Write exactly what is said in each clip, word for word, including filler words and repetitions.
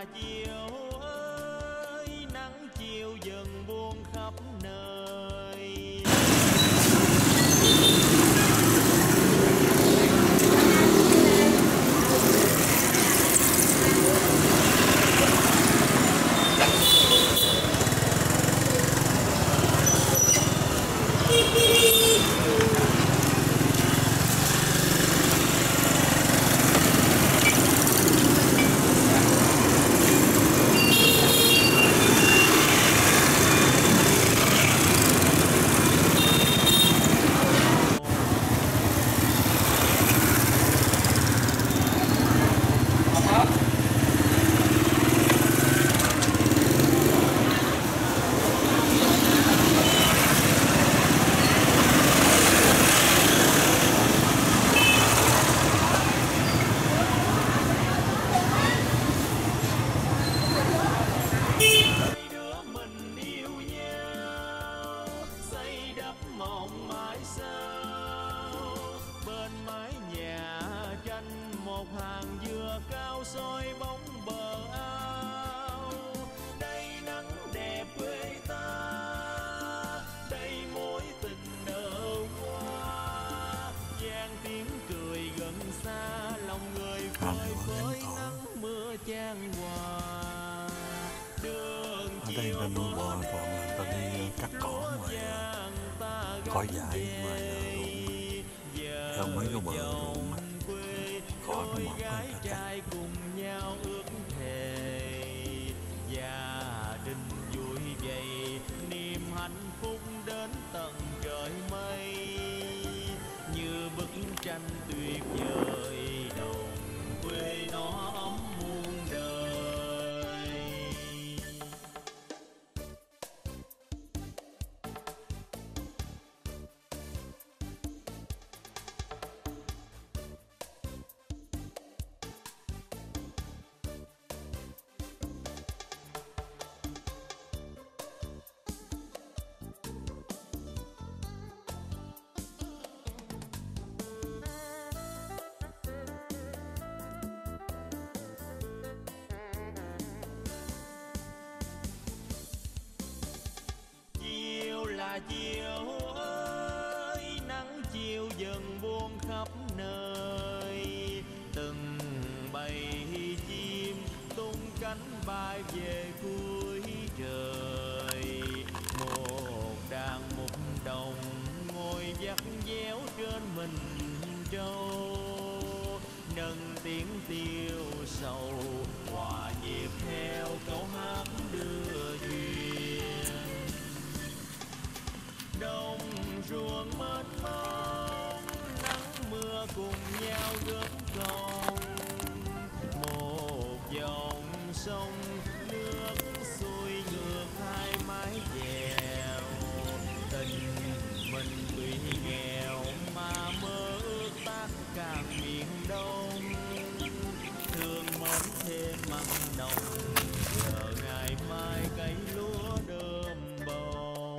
là chiều ơi, nắng chiều dần buông khắp nơi. Ở đây ta nuôi bò toàn là ta đi cắt cỏ ngoài cỏ dại ngoài ruộng, theo mấy cái bờ ruộng cỏ nó mọc lên ta cắt. Gia đình vui vậy, niềm hạnh phúc đến tận trời mây, như bức tranh tuyệt vời đồng quê nó ấm muôn đời. Là chiều ơi, nắng chiều dần buông khắp nơi, từng bầy chim tung cánh bay về cuối trời. Một đàn mục đồng ngồi vắt véo trên mình trâu, nâng tiếng tiêu sầu hòa nhịp theo câu hát đưa duyên. Đồng ruộng mênh mông, nắng mưa cùng nhau gớm gồng, một dòng sông nước xuôi ngược hai mái chèo. Tình mình tuy nghèo mà mơ ước ta càng miền đông, thương mến thêm mặn nồng, chờ ngày mai cấy lúa đơm bông.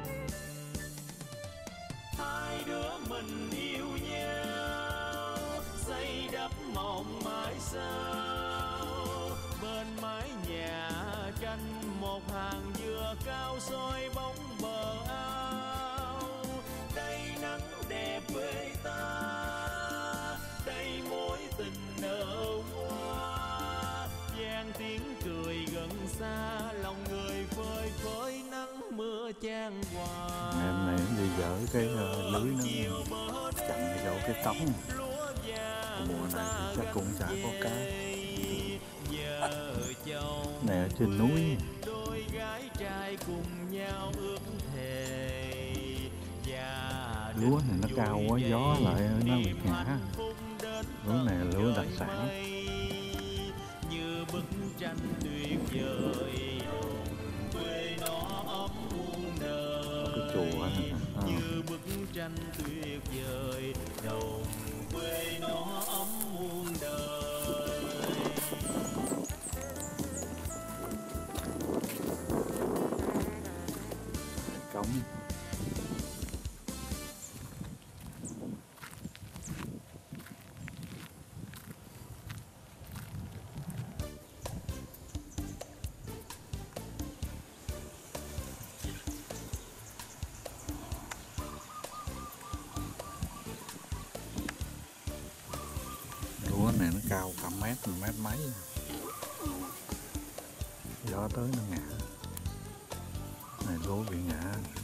Hai đứa mình yêu nhau, xây đắp mộng mãi sao, bên mái nhà tranh một hàng dừa cao soi bóng bờ ao. Đây nắng đẹp quê ta, đây mối tình nở hoa, vang tiếng cười gần xa, lòng người phơi phới nắng mưa chan hòa. Em này đi dỡ cái uh, lưới nó chặn vô cái cống. Mùa này thì chắc cũng chả có cá. Này ở trên núi. Lúa này nó cao quá, gió lại nó bị ngã. Lúa này là lúa đặc sản. Như bức tranh tuyệt vời, quê nó ấm muôn đời. Chùa như bức tranh tuyệt vời, đồng quê nó ấm muôn đời. Cống này nó cao cả mét, mét mấy. Gió tới nó ngã. Này lúa bị ngã.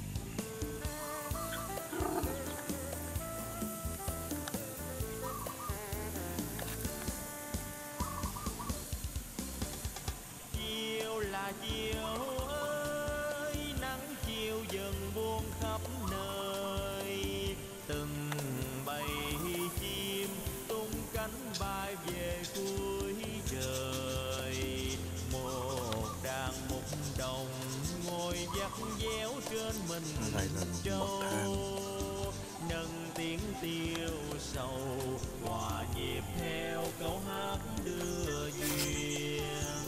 Chiều là chiều ơi, nắng chiều dần buông khắp nơi. Từng bầy chim tung cánh bay về cuối trời. Một đàn mục đồng ngồi dắt déo trên mình trâu, nâng tiếng tiêu sầu hòa nhịp theo câu hát đưa duyên.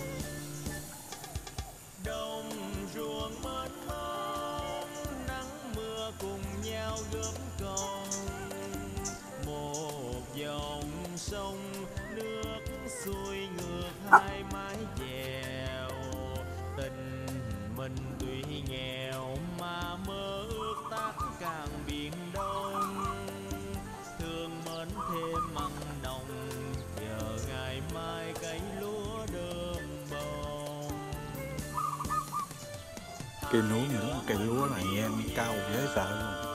Đồng ruộng mênh mông, nắng mưa cùng nhau gom công. Một dòng sông nước xuôi ngược hai mái chèo. Tình mình tuy nghèo mà mơ ước tác càng biển đông. Thương mến thêm mặn nồng, chờ ngày mai cấy lúa đơm bông. Cây núi nữa, cây lúa này nghe cao dễ sợ luôn.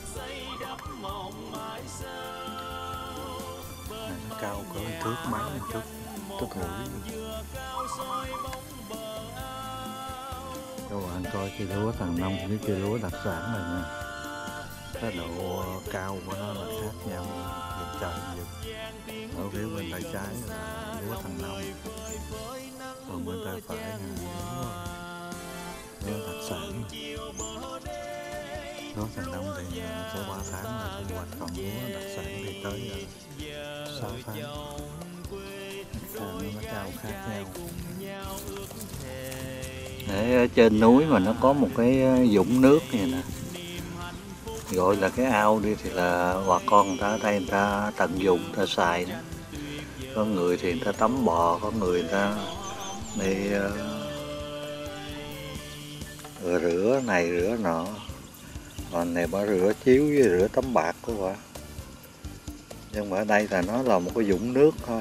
Này nó cao cỡ thước mấy thước, thước rưỡi. Các bạn coi cây lúa thằng Năm với cây lúa đặc sản này nha. Cái độ cao của nó là khác nhau vượt trời vượt. Ở phía bên tay trái là lúa thằng Năm, còn bên tay phải là lúa, lúa đặc sản. Lúa thằng Năm thì sau ba tháng là thu hoạch, còn lúa đặc sản thì tới sáu tháng. Nó cao khác nhau. Để ở trên núi mà nó có một cái vũng nước này nè, gọi là cái ao đi, thì là bà con người ta ở đây người ta tận dụng, người ta xài đó. Có người thì người ta tắm bò, có người người ta đi uh, rửa này rửa nọ. Còn này bà rửa chiếu với rửa tấm bạc của bà. Nhưng mà ở đây là nó là một cái vũng nước thôi.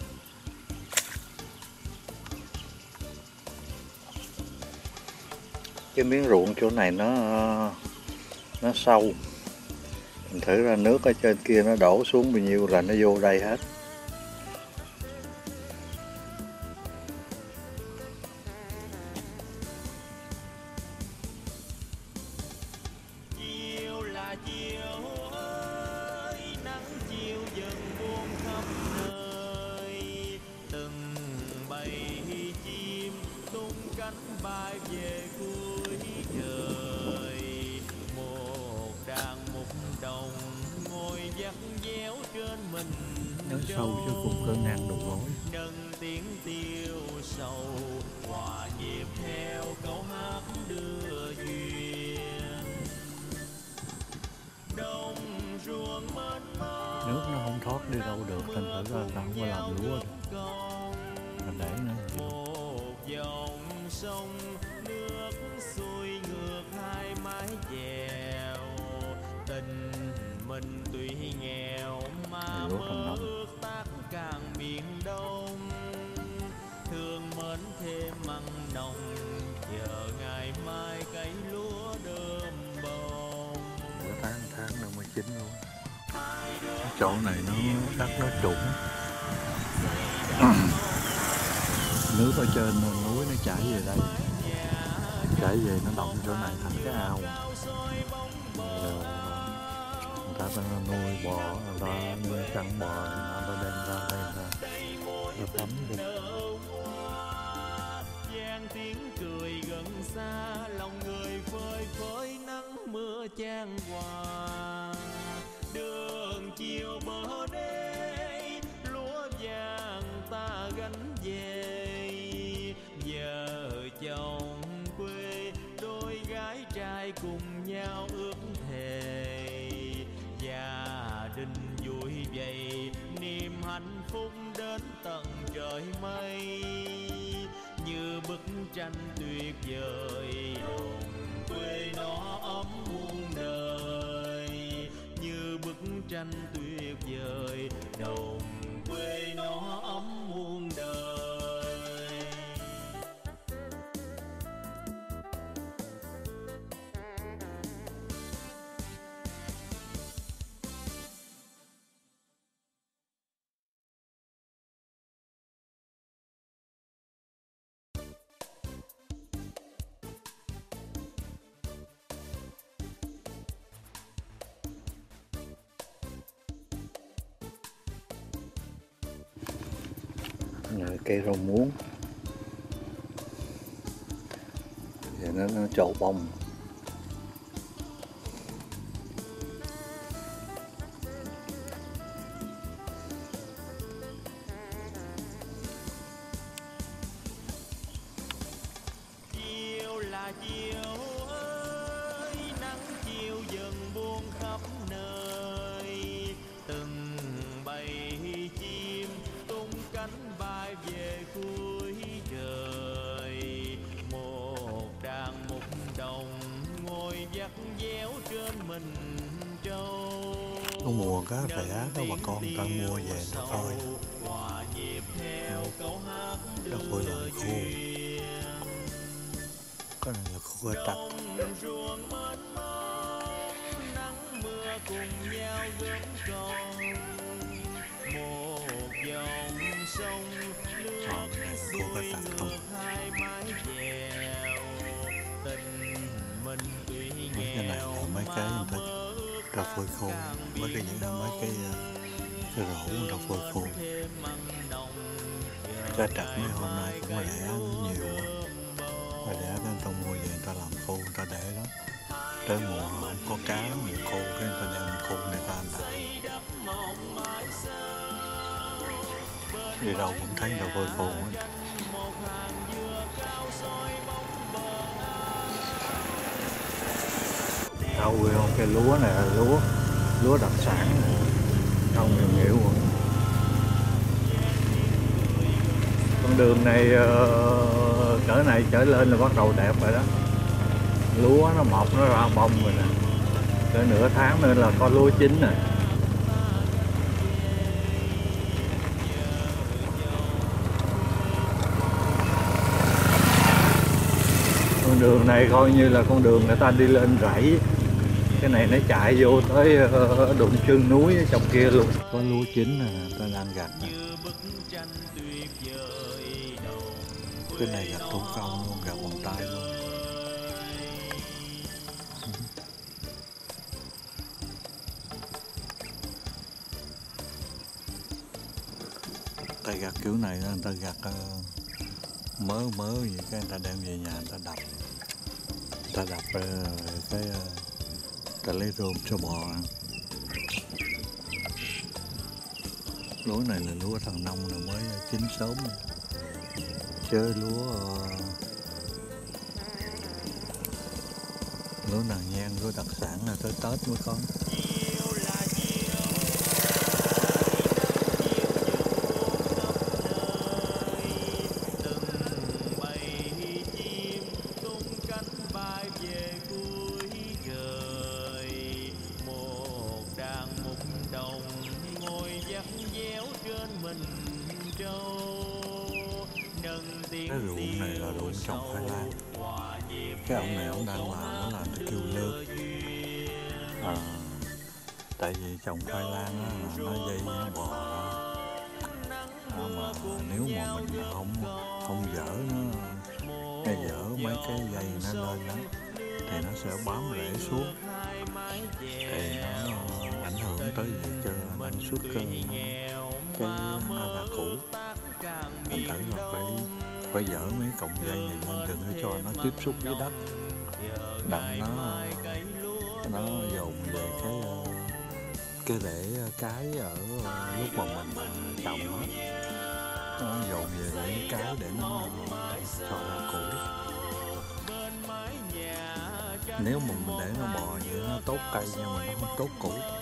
Cái miếng ruộng chỗ này nó nó sâu, mình thử ra nước ở trên kia nó đổ xuống bao nhiêu là nó vô đây hết. Chiều là chiều ơi, nắng chiều dần buông khắp nơi. Từng bầy chim tung cánh bay về cuối trời. Một đàn mục đồng ngồi dắt déo trên mình Nó sâu chứ cũng cỡ ngang đầu gối. nâng tiếng tiêu sầu hòa nhịp theo câu hát đưa duyên. Đồng ruộng mênh mông, Nước nó không thoát đi đâu được, thành thử ra ta không có làm lúa được. Mình để nó một dòng sông nước xuôi ngược hai mái chèo. Tình mình tuy nghèo mà mơ ước tác càng biển đông. Thương mến thêm mặn nồng, chờ ngày mai cấy lúa đơm bông. bữa tháng tháng nữa mới chín luôn. Cái chỗ này nó đất nó trũng. Nước ở trên núi nó chảy về đây, chảy về nó động chỗ này thành cái ao. Người ta ta nuôi bò, người ta nuôi chăn bò, người ta đem ra đây người ta tắm đi. Giang tiếng cười gần xa, lòng người phơi phới nắng mưa chan hòa. Đường chiều bờ đê lúa vàng ta gánh về. Vợ chồng quê đôi gái trai cùng nhau ước thề. Gia đình vui vầy niềm hạnh phúc đến tận trời mây. Như bức tranh tuyệt vời hồn quê nó ấm muôn đời. Như bức tranh tuyệt vời đồng quê nó Rồi cây rau muống. Giờ nó, nó trổ bông. Chiều là chiều ơi, nắng chiều dần buông khắp nơi. Từng bầy chim tung cánh bay về cuối trời. Một đàn mục đồng ngồi vắt véo trên mình trâu. Có mùa cá rẻ đó bà con ta mua về nó thôi. Hòa nhịp theo câu hát Nó vui lòng khô. Cái này là khô trạch. ruộng mênh mông, nắng mưa cùng nhau gom còn. Một dòng sông nước xuôi ngược hai mái chèo. Tình mình tuy Mấy cái này nghèo là mấy cái người ta cà phê khô. Mấy cái gì đó mấy cái cái rổ cà phê khô. Cá trạch mấy hôm nay cũng rẻ nhiều. Và để người ta mua về người ta làm khô người ta để đó. Tới mùa không có cá, mùa khô cái người ta đem khô người ta ăn lại. Đi đâu cũng thấy cà phê khô hết. Đâu không, cái lúa này là lúa lúa đặc sản này. Không nhiều hiểu rồi. Con đường này uh, cỡ này trở lên là bắt đầu đẹp rồi đó. Lúa nó mọc nó ra bông rồi nè. Cỡ nửa tháng nữa là có lúa chín nè. Con đường này coi như là con đường người ta đi lên rẫy. Cái này nó chạy vô tới uh, đụng chân núi ở trong kia luôn. Có lúa chín nè, người ta đang gặt nè. Cái này gặt thủ công luôn, gặt bằng tay luôn. Tay gặt kiểu này người ta gặt uh, mớ mớ gì cái người ta đem về nhà người ta đập. Người ta đập uh, cái uh, ta lấy rơm cho bò ăn. Lúa này là lúa thằng nông là mới chín sớm. Chứ lúa uh, lúa nàng nhang, lúa đặc sản là tới Tết mới có. Cái ruộng này là ruộng trồng khoai lang. Cái ông này ông đang làm nó làm cái kêu lơ. À, tại vì trồng khoai lang á, là nó dây nó bò ra. À, mà nếu mà mình không không dỡ nó, cái dỡ mấy cái dây nó lên đó thì nó sẽ bám rễ xuống. Thì nó ảnh hưởng tới việc cho năng suất cái cái hoa củ. Thành thử là phải phải dỡ mấy cọng dây này lên đừng để cho nó tiếp xúc với đất, đặng nó nó dồn về cái cái rễ cái ở lúc mà mình trồng nó nó dồn về rễ cái để nó cho ra củ. Nếu mà mình để nó bò vậy nó tốt cây nhưng mà nó không tốt củ.